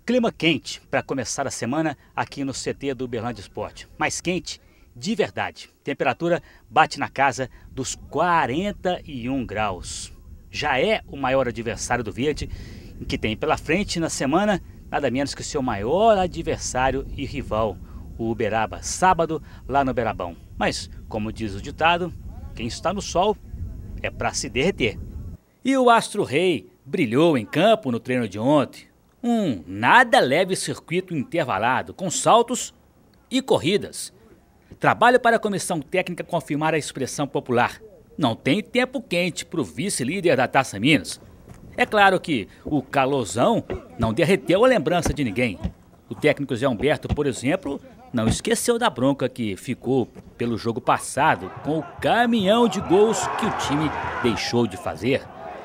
Clima quente para começar a semana aqui no CT do Uberlândia Esporte. Mais quente de verdade. Temperatura bate na casa dos 41 graus. Já é o maior adversário do Verde, que tem pela frente na semana nada menos que seu maior adversário e rival, o Uberaba, sábado lá no Uberabão. Mas, como diz o ditado, quem está no sol é para se derreter. E o Astro Rei brilhou em campo no treino de ontem. Um nada leve circuito intervalado, com saltos e corridas. Trabalho para a comissão técnica confirmar a expressão popular. Não tem tempo quente para o vice-líder da Taça Minas. É claro que o calorzão não derreteu a lembrança de ninguém. O técnico Zé Humberto, por exemplo, não esqueceu da bronca que ficou pelo jogo passado com o caminhão de gols que o time deixou de fazer.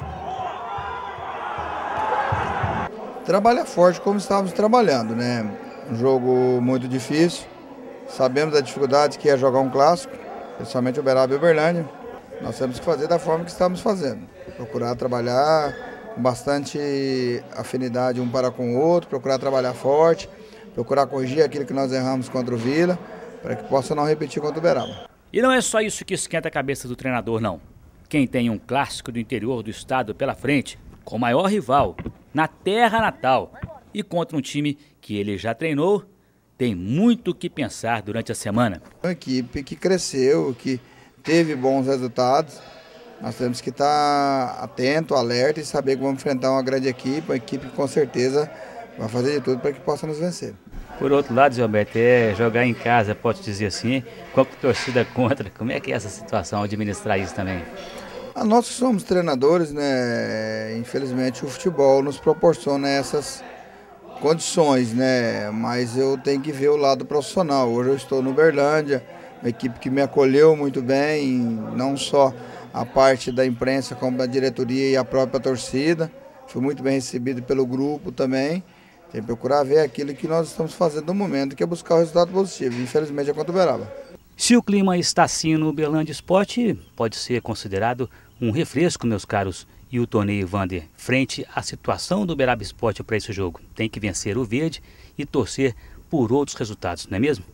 Trabalha forte como estávamos trabalhando, né? Um jogo muito difícil. Sabemos da dificuldade que é jogar um clássico, principalmente o Uberaba e Uberlândia. Nós temos que fazer da forma que estamos fazendo. Procurar trabalhar com bastante afinidade um para com o outro, procurar trabalhar forte, procurar corrigir aquilo que nós erramos contra o Vila, para que possa não repetir contra o Uberaba. E não é só isso que esquenta a cabeça do treinador, não. Quem tem um clássico do interior do estado pela frente, com o maior rival, na terra natal, e contra um time que ele já treinou, tem muito o que pensar durante a semana. Uma equipe que cresceu, que teve bons resultados, nós temos que estar atento, alerta e saber que vamos enfrentar uma grande equipe, uma equipe que com certeza vai fazer de tudo para que possa nos vencer. Por outro lado, Zé Alberto, é jogar em casa, pode dizer assim, com a torcida contra, como é que é essa situação, administrar isso também? Nós que somos treinadores, né, infelizmente o futebol nos proporciona essas condições, né, mas eu tenho que ver o lado profissional. Hoje eu estou no Uberlândia, uma equipe que me acolheu muito bem, não só a parte da imprensa como da diretoria e a própria torcida. Fui muito bem recebido pelo grupo também. Tem que procurar ver aquilo que nós estamos fazendo no momento, que é buscar o resultado positivo. Infelizmente é contra o Uberaba. Se o clima está assim no Uberlândia Esporte, pode ser considerado um refresco, meus caros, e o torneio Vander, frente à situação do Uberaba Esporte para esse jogo. Tem que vencer o Verde e torcer por outros resultados, não é mesmo?